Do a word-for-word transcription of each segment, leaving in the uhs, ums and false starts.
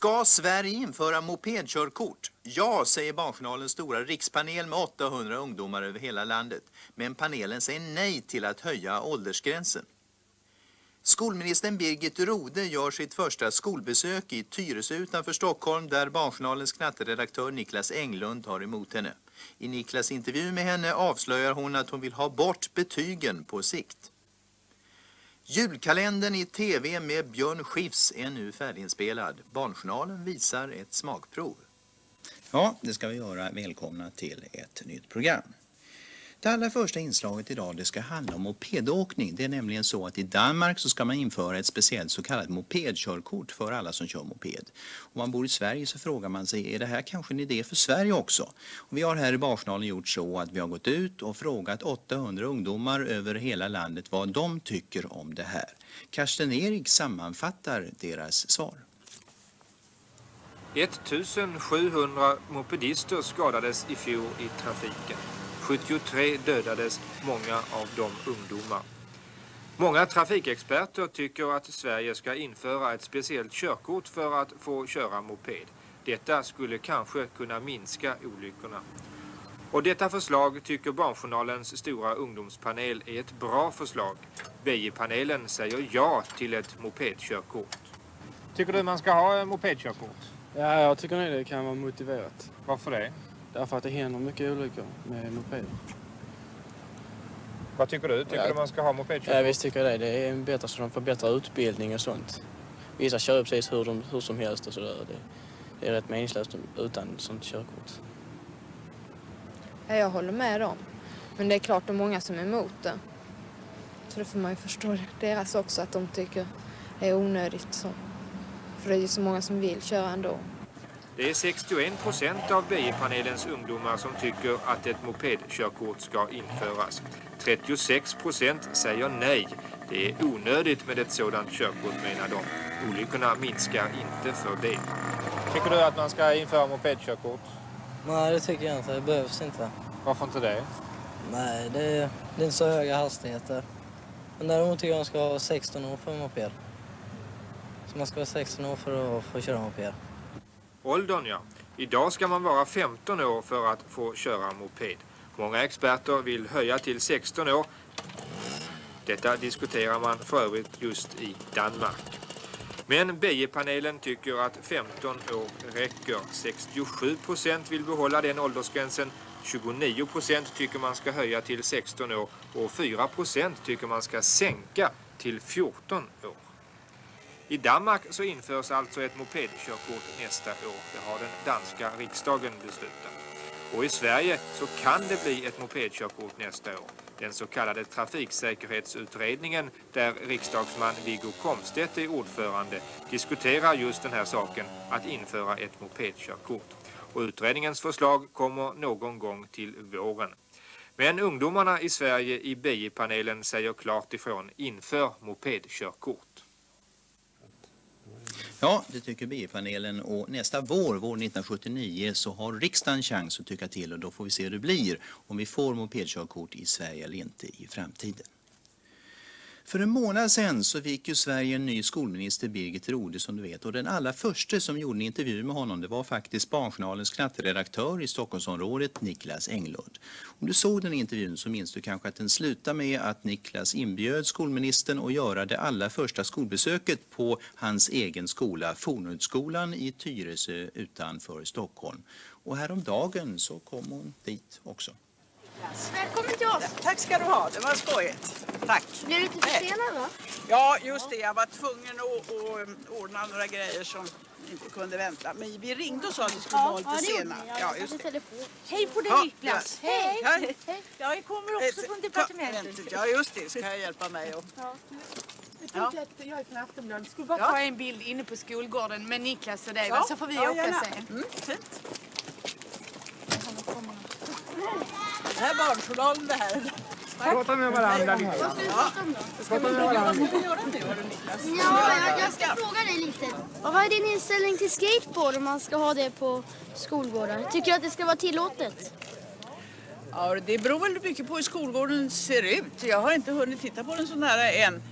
Ska Sverige införa mopedkörkort? Ja, säger Barnjournalens stora rikspanel med åttahundra ungdomar över hela landet. Men panelen säger nej till att höja åldersgränsen. Skolministern Birgit Rodhe gör sitt första skolbesök i Tyresö utanför Stockholm, där Barnjournalens knatteredaktör Niklas Englund tar emot henne. I Niklas intervju med henne avslöjar hon att hon vill ha bort betygen på sikt. Julkalendern i tv med Björn Skifs är nu färdiginspelad. Barnjournalen visar ett smakprov. Ja, det ska vi göra. Välkomna till ett nytt program. Det allra första inslaget idag, det ska handla om mopedåkning. Det är nämligen så att i Danmark så ska man införa ett speciellt så kallat mopedkörkort för alla som kör moped. Om man bor i Sverige så frågar man sig, är det här kanske en idé för Sverige också? Och vi har här i Barnjournalen gjort så att vi har gått ut och frågat åttahundra ungdomar över hela landet vad de tycker om det här. Karsten Erik sammanfattar deras svar. ettusensjuhundra mopedister skadades i fjol i trafiken. sjuttiotre dödades, många av dem ungdomar. Många trafikexperter tycker att Sverige ska införa ett speciellt körkort för att få köra moped. Detta skulle kanske kunna minska olyckorna. Och detta förslag tycker Barnjournalens stora ungdomspanel är ett bra förslag. B J-panelen säger ja till ett mopedkörkort. Tycker du man ska ha mopedkörkort? Ja, jag tycker nog det kan vara motiverat. Varför det? Därför att det händer mycket olyckor med mopeder. Vad tycker du? Tycker ja. du man ska ha mopedkörkort? Ja, visst tycker jag det. Det är bättre så de får bättre utbildning och sånt. Vissa kör precis hur, de, hur som helst och sådär. Det, det är rätt meningslöst utan sånt körkort. Ja, jag håller med dem. Men det är klart det är många som är emot det. Så det får man ju förstå deras också, att de tycker det är onödigt. Så. För det är ju så många som vill köra ändå. Det är sextioen procent av B J-panelens ungdomar som tycker att ett mopedkörkort ska införas. trettiosex procent säger nej. Det är onödigt med ett sådant körkort, menar de. Olyckorna minskar inte för det. Tycker du att man ska införa mopedkörkort? Nej, det tycker jag inte. Det behövs inte. Varför inte det? Nej, det är, det är inte så höga hastigheter. Men däremot tycker jag man ska ha sexton år för en moped. Så man ska vara sexton år för att få köra moped. Åldern, ja. Idag ska man vara femton år för att få köra moped. Många experter vill höja till sexton år. Detta diskuterar man för övrigt just i Danmark. Men B J-panelen tycker att femton år räcker. sextiosju procent vill behålla den åldersgränsen. tjugonio procent tycker man ska höja till sexton år. Och fyra procent tycker man ska sänka till fjorton år. I Danmark så införs alltså ett mopedkörkort nästa år. Det har den danska riksdagen beslutat. Och i Sverige så kan det bli ett mopedkörkort nästa år. Den så kallade trafiksäkerhetsutredningen, där riksdagsman Viggo Komstedt är ordförande, diskuterar just den här saken, att införa ett mopedkörkort. Och utredningens förslag kommer någon gång till våren. Men ungdomarna i Sverige i B J-panelen säger klart ifrån: inför mopedkörkort. Ja, det tycker B J-panelen, och nästa vår, vår nittonhundrasjuttionio, så har riksdagen chans att tycka till, och då får vi se hur det blir om vi får mopedkörkort i Sverige eller inte i framtiden. För en månad sedan så fick ju Sverige en ny skolminister, Birgit Rodhe, som du vet. Och den allra första som gjorde en intervju med honom, det var faktiskt Barnjournalens knatteredaktör i Stockholmsområdet, Niklas Englund. Om du såg den intervjun så minns du kanske att den slutade med att Niklas inbjöd skolministern att göra det allra första skolbesöket på hans egen skola, Fornhultsskolan i Tyresö utanför Stockholm. Och häromdagen så kom hon dit också. Välkommen till oss. Ja, tack ska du ha, det var skojigt. Tack. Blev du lite försenad va? Ja, just det. Jag var tvungen att, att ordna några grejer som inte kunde vänta. Men vi ringde och sa att vi skulle ja, vara lite ja, sena. Ja, ja, just det. Hej på dig, ja, Niklas. Ja. Hej. Hej. Hej. Jag kommer också från departementet. Ja, just det. Ska jag hjälpa mig? Och... Ja. Jag tänkte att jag är från Aftonbladet. Skulle bara ja. ta en bild inne på skolgården med Niklas och dig, ja. så får vi ja, åka gärna. sen. Mm, fint. Det här är Barnjournalen det här. Prata med varandra lite. Vad ska du prata om då? Prata med varandra. Vad ska du göra nu, hör du, Niklas? Ja, jag, jag ska fråga dig lite. Och vad är din inställning till skateboard om man ska ha det på skolgårdar? Tycker du att det ska vara tillåtet? Ja, det beror väl mycket på hur skolgården ser ut. Jag har inte hunnit titta på den så nära än.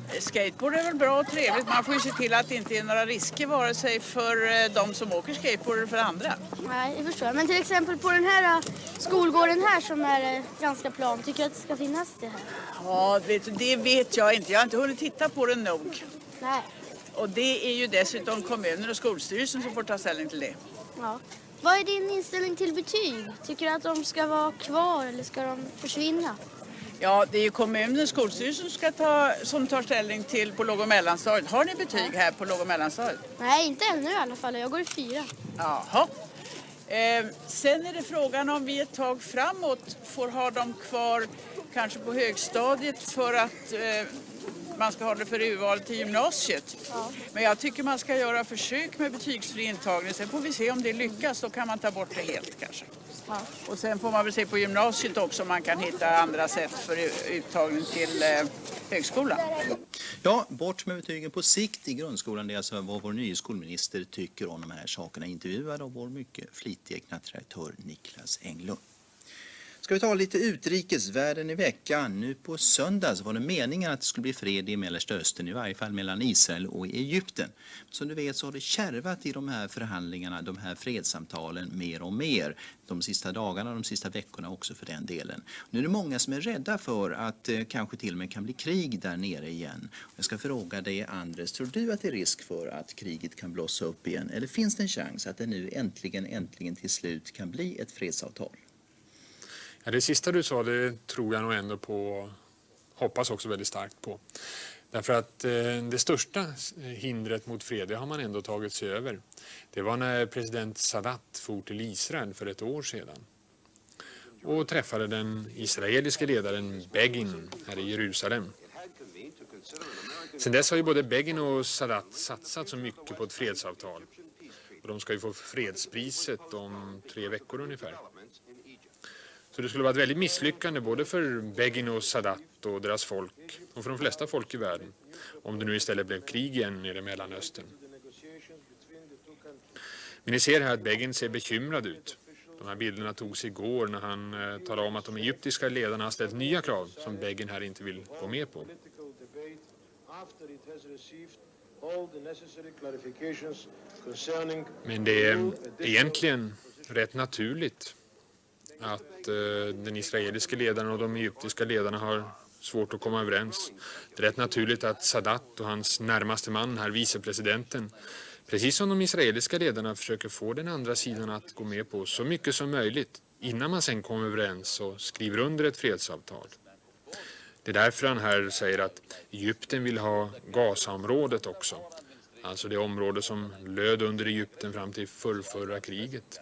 Skateboard är väl bra och trevligt. Man får ju se till att det inte är några risker vare sig för de som åker skateboard eller för andra. Nej, det förstår jag. Men till exempel på den här skolgården här som är ganska plan, tycker jag att det ska finnas det här? Ja, vet du, det vet jag inte. Jag har inte hunnit titta på den nog. Nej. Och det är ju dessutom kommunen och skolstyrelsen som får ta ställning till det. Ja. Vad är din inställning till betyg? Tycker du att de ska vara kvar eller ska de försvinna? Ja, det är ju kommunen och skolstyrelsen som, ska ta, som tar ställning till på låg- och mellanstadiet. Har ni betyg här på låg- och mellanstadiet? Nej, inte ännu i alla fall. Jag går i fyra. Jaha. Eh, sen är det frågan om vi ett tag framåt får ha dem kvar kanske på högstadiet för att eh, man ska ha det för urval till gymnasiet. Ja. Men jag tycker man ska göra försök med betygsfri intagning. Sen får vi se om det lyckas, då kan man ta bort det helt kanske. Ja. Och sen får man väl se på gymnasiet också om man kan hitta andra sätt för uttagning till eh, högskolan. Ja, bort med betygen på sikt i grundskolan. Det är alltså vad vår nya skolminister tycker om de här sakerna, intervjuad av vår mycket flitiga knattredaktör Niklas Englund. Ska vi ta lite utrikesvärlden i veckan. Nu på söndags var det meningen att det skulle bli fred i Mellersta Östern, i varje fall mellan Israel och Egypten. Som du vet så har det kärvat i de här förhandlingarna, de här fredssamtalen mer och mer. De sista dagarna, de sista veckorna också för den delen. Nu är det många som är rädda för att eh, kanske till och med kan bli krig där nere igen. Jag ska fråga dig, Andres, tror du att det är risk för att kriget kan blossa upp igen? Eller finns det en chans att det nu äntligen, äntligen till slut kan bli ett fredsavtal? Ja, det sista du sa, det tror jag nog ändå på, hoppas också väldigt starkt på. Därför att eh, det största hindret mot fred, det har man ändå tagit sig över. Det var när president Sadat for till Israel för ett år sedan och träffade den israeliska ledaren Begin här i Jerusalem. Sen dess har ju både Begin och Sadat satsat så mycket på ett fredsavtal. Och de ska ju få fredspriset om tre veckor ungefär. Så det skulle vara ett väldigt misslyckande både för Begin och Sadat och deras folk och för de flesta folk i världen om det nu istället blev krig igen nere i Mellanöstern. Men ni ser här att Begin ser bekymrad ut. De här bilderna togs igår när han eh, talade om att de egyptiska ledarna har ställt nya krav som Begin här inte vill gå med på. Men det är egentligen rätt naturligt att eh, den israeliska ledaren och de egyptiska ledarna har svårt att komma överens. Det är rätt naturligt att Sadat och hans närmaste man, här vicepresidenten, precis som de israeliska ledarna försöker få den andra sidan att gå med på så mycket som möjligt innan man sen kommer överens och skriver under ett fredsavtal. Det är därför han här säger att Egypten vill ha Gazaområdet också. Alltså det område som löd under Egypten fram till förrförra kriget.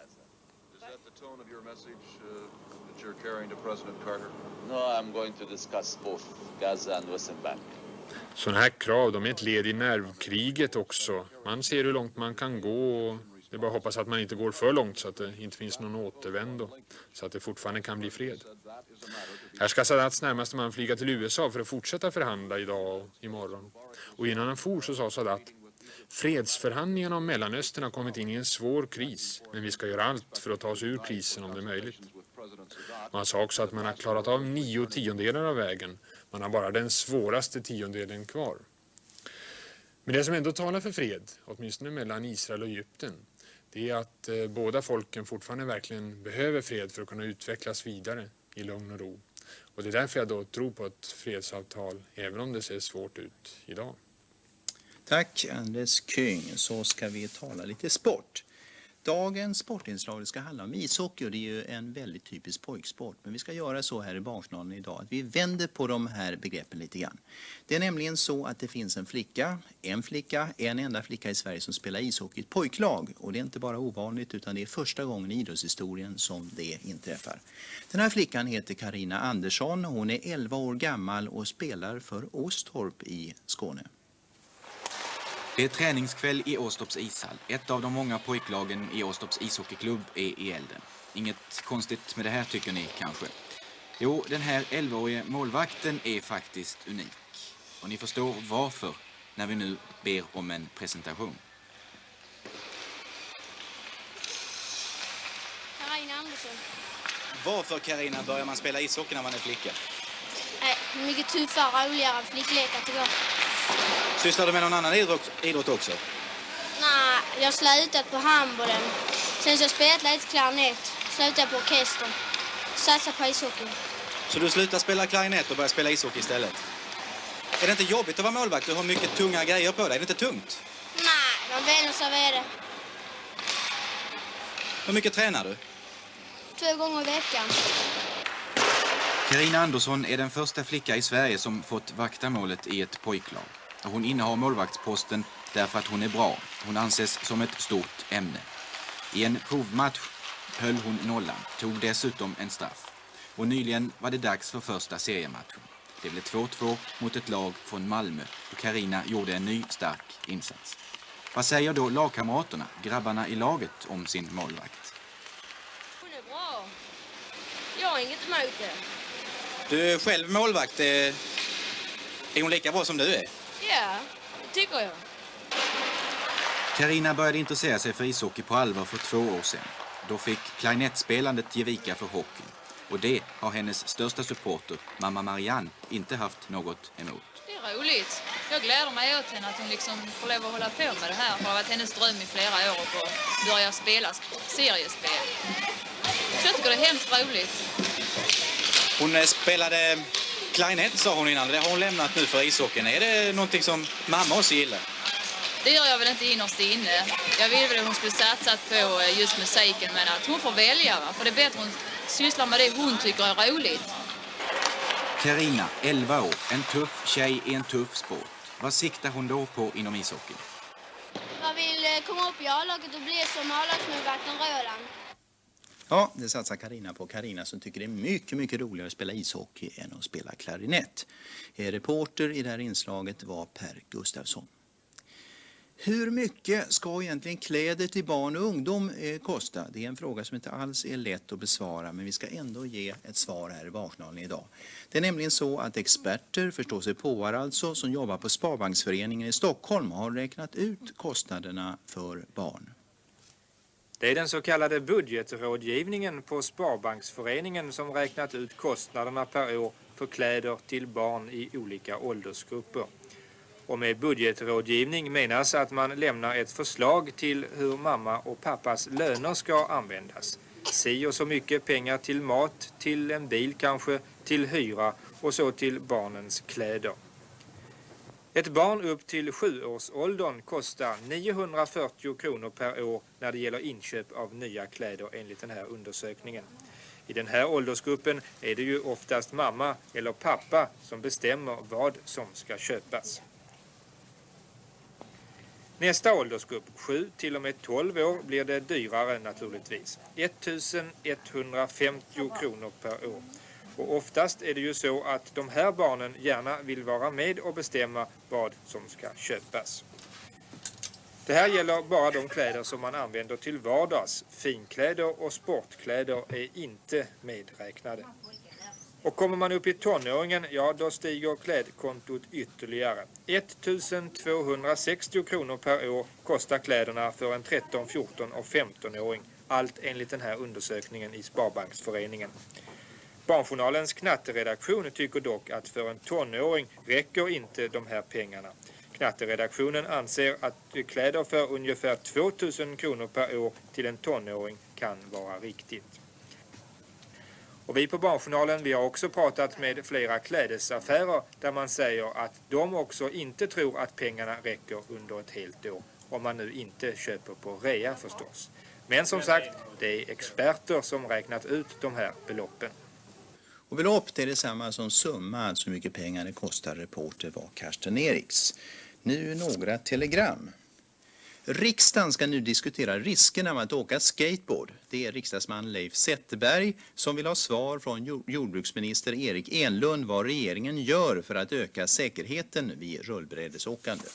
No, I'm going to discuss both Gaza and West Bank. Sådana här krav, de är ett led i nervkriget också. Man ser hur långt man kan gå och det är bara att hoppas att man inte går för långt så att det inte finns någon återvändo. Så att det fortfarande kan bli fred. Här ska Sadats närmaste man flyga till U S A för att fortsätta förhandla idag och imorgon. Och innan han for så sa Sadat: fredsförhandlingarna om Mellanöstern har kommit in i en svår kris, men vi ska göra allt för att ta oss ur krisen om det är möjligt. Man sa också att man har klarat av nio tiondelar av vägen. Man har bara den svåraste tiondelen kvar. Men det som ändå talar för fred, åtminstone mellan Israel och Egypten, det är att eh, båda folken fortfarande verkligen behöver fred för att kunna utvecklas vidare i lugn och ro. Och det är därför jag då tror på ett fredsavtal, även om det ser svårt ut idag. Tack Anders Kyng. Så ska vi tala lite sport. Dagens sportinslag ska handla om ishockey och det är ju en väldigt typisk pojksport. Men vi ska göra så här i Barnjournalen idag att vi vänder på de här begreppen lite grann. Det är nämligen så att det finns en flicka, en flicka, en enda flicka i Sverige som spelar ishockey i ett pojklag. Och det är inte bara ovanligt utan det är första gången i idrottshistorien som det inträffar. Den här flickan heter Carina Andersson. Hon är elva år gammal och spelar för Åstorp i Skåne. Det är träningskväll i Åstorps ishall. Ett av de många pojklagen i Åstorps ishockeyklubb är i elden. Inget konstigt med det här tycker ni kanske. Jo, den här elvaårige målvakten är faktiskt unik. Och ni förstår varför när vi nu ber om en presentation. Carina Andersson. Varför, Carina, börjar man spela ishockey när man är flicka? Nej, mycket tuffare, roligare flicklekar tycker jag. Sysslar du med någon annan idrott, idrott också? Nej, jag har slutat på handbollen. Sen så har jag spelat lite klarinett. Slutat på orkestern. Satsar på ishockey. Så du slutar spela klarinett och börjar spela ishockey istället? Är det inte jobbigt att vara målvakt? Du har mycket tunga grejer på dig. Är det inte tungt? Nej, man vänjer sig vid det. Hur mycket tränar du? Två gånger i veckan. Carina Andersson är den första flicka i Sverige som fått vakta målet i ett pojklag. Och hon innehar målvaktsposten därför att hon är bra. Hon anses som ett stort ämne. I en provmatch höll hon nollan, tog dessutom en straff. Och nyligen var det dags för första seriematchen. Det blev två två mot ett lag från Malmö och Carina gjorde en ny stark insats. Vad säger då lagkamraterna, grabbarna i laget, om sin målvakt? Hon är bra. Jag har inget emot det. Du är själv målvakt. Är hon lika bra som du är? Ja, det tycker jag. Carina började intressera sig för ishockey på allvar för två år sedan. Då fick klarinettsspelandet ge vika för hockeyn. Och det har hennes största supporter, mamma Marianne, inte haft något emot. Det är roligt. Jag gläder mig åt henne att hon liksom får lov att hålla på med det här. Det har varit hennes dröm i flera år att börja spela seriespel. Så jag tycker det är hemskt roligt. Hon spelade klarinett, sa hon innan. Det har hon lämnat nu för ishockeyn. Är det någonting som mamma också gillar? Det gör jag väl inte innerst inne. Jag vill väl att hon skulle satsat på just musiken, men att hon får välja. Va? För det är bättre att hon sysslar med det hon tycker är roligt. Carina, elva år, en tuff tjej i en tuff sport. Vad siktar hon då på inom ishockeyn? Jag vill komma upp i A-laget och bli som A-lagsmålvakten Roland. Ja, det satsar Carina på. Carina som tycker det är mycket, mycket roligare att spela ishockey än att spela klarinett. Reporter i det här inslaget var Per Gustafsson. Hur mycket ska egentligen kläder till barn och ungdom eh, kosta? Det är en fråga som inte alls är lätt att besvara, men vi ska ändå ge ett svar här i Varsnalen idag. Det är nämligen så att experter, förstår sig påar alltså, som jobbar på Sparbanksföreningen i Stockholm har räknat ut kostnaderna för barn. Det är den så kallade budgetrådgivningen på Sparbanksföreningen som räknat ut kostnaderna per år för kläder till barn i olika åldersgrupper. Och med budgetrådgivning menas att man lämnar ett förslag till hur mamma och pappas löner ska användas. Si och så mycket pengar till mat, till en bil kanske, till hyra och så till barnens kläder. Ett barn upp till sjuårsåldern kostar niohundrafyrtio kronor per år när det gäller inköp av nya kläder enligt den här undersökningen. I den här åldersgruppen är det ju oftast mamma eller pappa som bestämmer vad som ska köpas. Nästa åldersgrupp, sju till och med tolv år, blir det dyrare naturligtvis. ettusenetthundrafemtio kronor per år. Och oftast är det ju så att de här barnen gärna vill vara med och bestämma vad som ska köpas. Det här gäller bara de kläder som man använder till vardags. Finkläder och sportkläder är inte medräknade. Och kommer man upp i tonåringen, ja då stiger klädkontot ytterligare. ettusentvåhundrasextio kronor per år kostar kläderna för en tretton, fjorton och femton-åring. Allt enligt den här undersökningen i Sparbanksföreningen. Barnjournalens knatteredaktion tycker dock att för en tonåring räcker inte de här pengarna. Knatteredaktionen anser att kläder för ungefär tvåtusen kronor per år till en tonåring kan vara riktigt. Och vi på Barnjournalen, vi har också pratat med flera klädesaffärer där man säger att de också inte tror att pengarna räcker under ett helt år. Om man nu inte köper på rea förstås. Men som sagt, det är experter som räknat ut de här beloppen. Och belopp är detsamma som summa, alltså hur mycket pengar det kostar. Reporter var Karsten Eriks. Nu några telegram. Riksdagen ska nu diskutera riskerna med att åka skateboard. Det är riksdagsman Leif Zetterberg som vill ha svar från jordbruksminister Erik Enlund vad regeringen gör för att öka säkerheten vid rullbrädesåkande.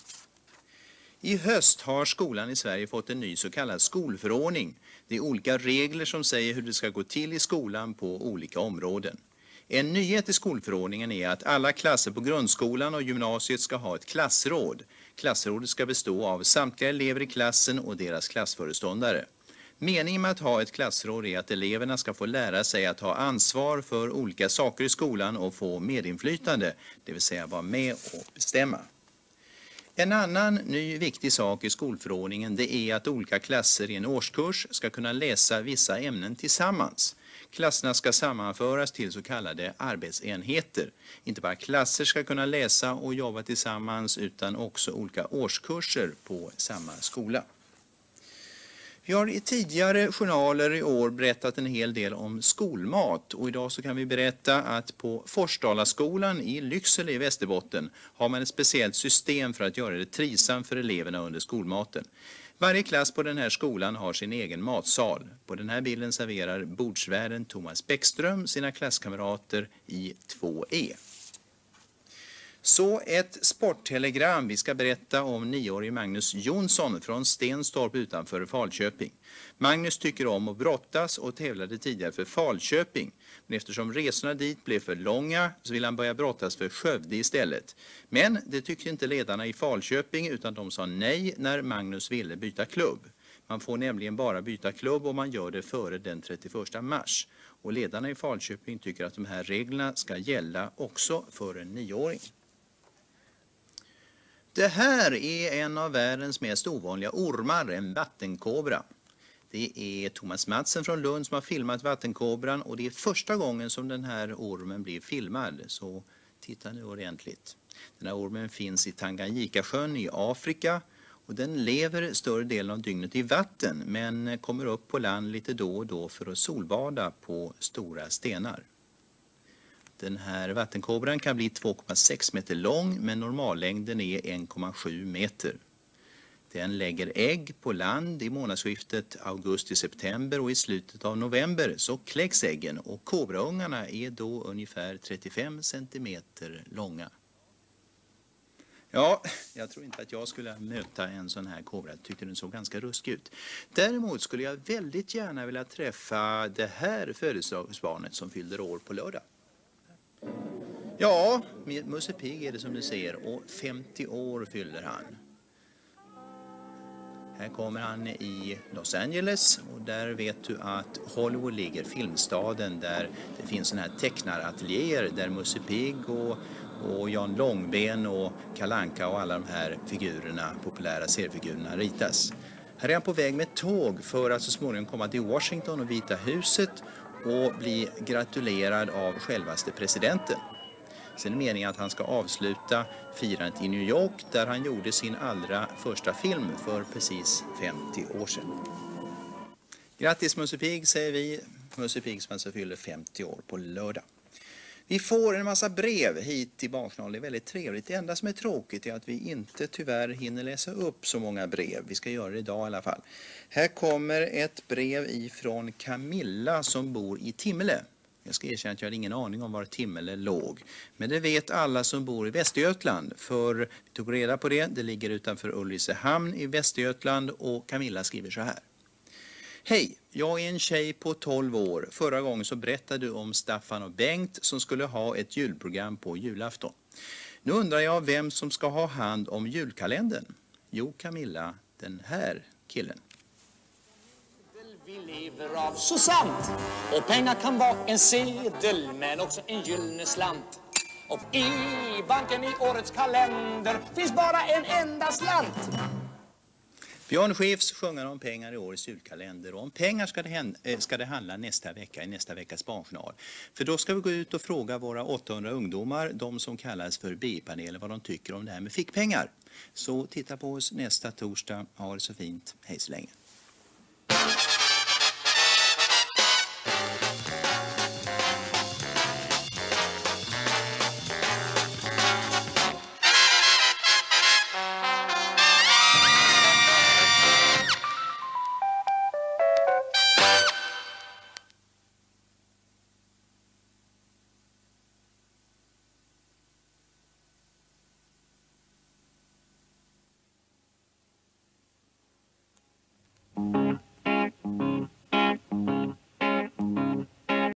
I höst har skolan i Sverige fått en ny så kallad skolförordning. Det är olika regler som säger hur det ska gå till i skolan på olika områden. En nyhet i skolförordningen är att alla klasser på grundskolan och gymnasiet ska ha ett klassråd. Klassrådet ska bestå av samtliga elever i klassen och deras klassföreståndare. Meningen med att ha ett klassråd är att eleverna ska få lära sig att ha ansvar för olika saker i skolan och få medinflytande, det vill säga vara med och bestämma. En annan ny viktig sak i skolförordningen det är att olika klasser i en årskurs ska kunna läsa vissa ämnen tillsammans. Klasserna ska sammanföras till så kallade arbetsenheter. Inte bara klasser ska kunna läsa och jobba tillsammans utan också olika årskurser på samma skola. Vi har i tidigare journaler i år berättat en hel del om skolmat och idag så kan vi berätta att på Forsdalaskolan i Lycksele i Västerbotten har man ett speciellt system för att göra det trivsamt för eleverna under skolmaten. Varje klass på den här skolan har sin egen matsal. På den här bilden serverar bordsvärden Thomas Bäckström sina klasskamrater i två E. Så ett sporttelegram. Vi ska berätta om nioårige Magnus Jonsson från Stenstorp utanför Falköping. Magnus tycker om att brottas och tävlade tidigare för Falköping. Men eftersom resorna dit blev för långa så vill han börja brottas för Skövde istället. Men det tyckte inte ledarna i Falköping utan de sa nej när Magnus ville byta klubb. Man får nämligen bara byta klubb om man gör det före den trettioförsta mars. Och ledarna i Falköping tycker att de här reglerna ska gälla också för en nioåring. Det här är en av världens mest ovanliga ormar, en vattenkobra. Det är Thomas Madsen från Lund som har filmat vattenkobran och det är första gången som den här ormen blir filmad. Så titta nu ordentligt. Den här ormen finns i Tanganyikasjön i Afrika och den lever större delen av dygnet i vatten men kommer upp på land lite då och då för att solbada på stora stenar. Den här vattenkobran kan bli två komma sex meter lång men normallängden är en komma sju meter. Den lägger ägg på land i månadsskiftet augusti-september och i slutet av november så kläcks äggen och kobraungarna är då ungefär trettiofem centimeter långa. Ja, jag tror inte att jag skulle möta en sån här kobra. Jag tyckte den såg ganska ruskig ut. Däremot skulle jag väldigt gärna vilja träffa det här födelsedagsbarnet som fyllde år på lördag. Ja, Musse Pigg är det som du ser och femtio år fyller han. Här kommer han i Los Angeles och där vet du att Hollywood ligger, filmstaden där det finns såna här tecknarateljéer där Musse Pigg och, och Jan Långben och Kalle Anka och alla de här figurerna, populära seriefigurerna ritas. Här är han på väg med tåg för att så småningom komma till Washington och Vita huset och bli gratulerad av självaste presidenten. Sen är det meningen att han ska avsluta firandet i New York där han gjorde sin allra första film för precis femtio år sedan. Grattis Musse Pigg säger vi. Musse Pigg som alltså fyller femtio år på lördag. Vi får en massa brev hit till Barnjournalen. Det är väldigt trevligt. Det enda som är tråkigt är att vi inte tyvärr hinner läsa upp så många brev. Vi ska göra det idag i alla fall. Här kommer ett brev ifrån Camilla som bor i Timmele. Jag ska erkänna att jag hade ingen aning om var Timmele låg. Men det vet alla som bor i Västergötland. För vi tog reda på det. Det ligger utanför Ulricehamn i Västergötland och Camilla skriver så här. Hej, jag är en tjej på tolv år. Förra gången så berättade du om Staffan och Bengt som skulle ha ett julprogram på julafton. Nu undrar jag vem som ska ha hand om julkalendern. Jo, Camilla, den här killen. Vi lever av så sant. Och pengar kan vara en sedel men också en gyllene slant. Och i banken i årets kalender finns bara en enda slant. Björn Skifs sjunger om pengar i årets julkalender och om pengar ska det, hända, ska det handla nästa vecka i nästa veckas Barnjournal. För då ska vi gå ut och fråga våra åttahundra ungdomar, de som kallas för B I-panelen, vad de tycker om det här med fickpengar. Så titta på oss nästa torsdag. Ha det så fint. Hej så länge.